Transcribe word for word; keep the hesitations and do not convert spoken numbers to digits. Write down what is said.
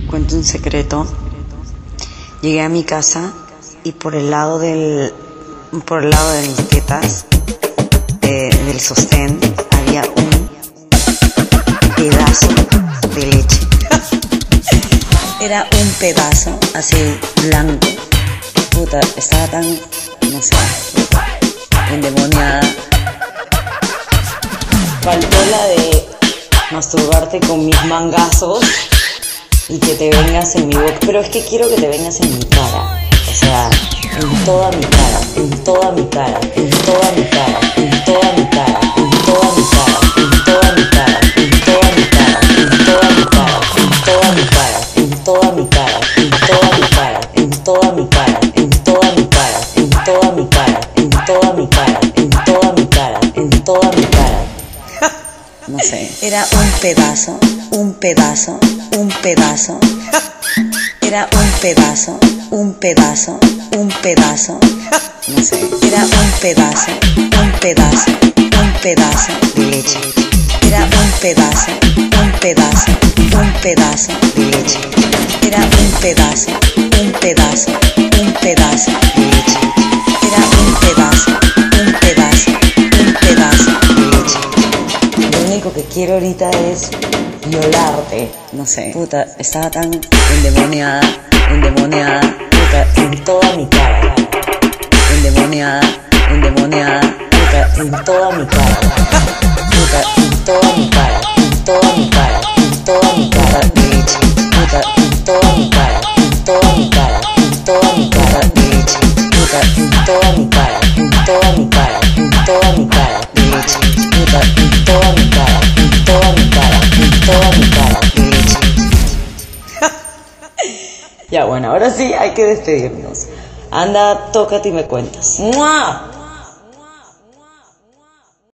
cuento un secreto. Llegué a mi casa y por el lado del, por el lado de mis tetas, eh, del sostén, había un pedazo de leche. Era un pedazo así blanco. Puta, estaba tan, no sé, endemoniada. Faltó la de masturbarte con mis mangazos y que te vengas en mi boca. Pero es que quiero que te vengas en mi cara. O sea, en toda mi cara, en toda mi cara, en toda mi cara, en toda mi cara, en toda mi cara, en toda mi cara, en toda mi cara, en toda mi cara, en toda mi cara, en toda mi cara, en toda mi cara, en toda mi cara, en toda mi cara, en toda mi cara, en toda mi cara, en toda mi cara, en toda mi cara. No sé, era un pedazo, un pedazo, un pedazo. Era un pedazo, un pedazo, un pedazo. No sé, era un pedazo, un pedazo, un pedazo de leche. Era un pedazo, un pedazo, un pedazo de leche. Era un pedazo, un pedazo, un pedazo de leche. Era un pedazo, un pedazo, un pedazo de leche. Lo único que quiero ahorita es violarte. No sé, puta, estaba tan endemoniada, endemoniada, puta, en toda mi cara. Endemoniada, endemoniada, puta, en toda mi cara. Puta, en toda mi cara, en toda mi cara, en toda mi cara de leche. Puta, en toda mi cara, en toda mi cara, en toda mi cara de leche. Puta, en toda mi cara, en toda mi cara, en toda mi cara de leche. Puta, en toda mi cara, en toda mi cara, en toda mi cara de leche. Ya bueno, ahora sí hay que despedirnos. Anda, tócate y me cuentas. ¡Mua!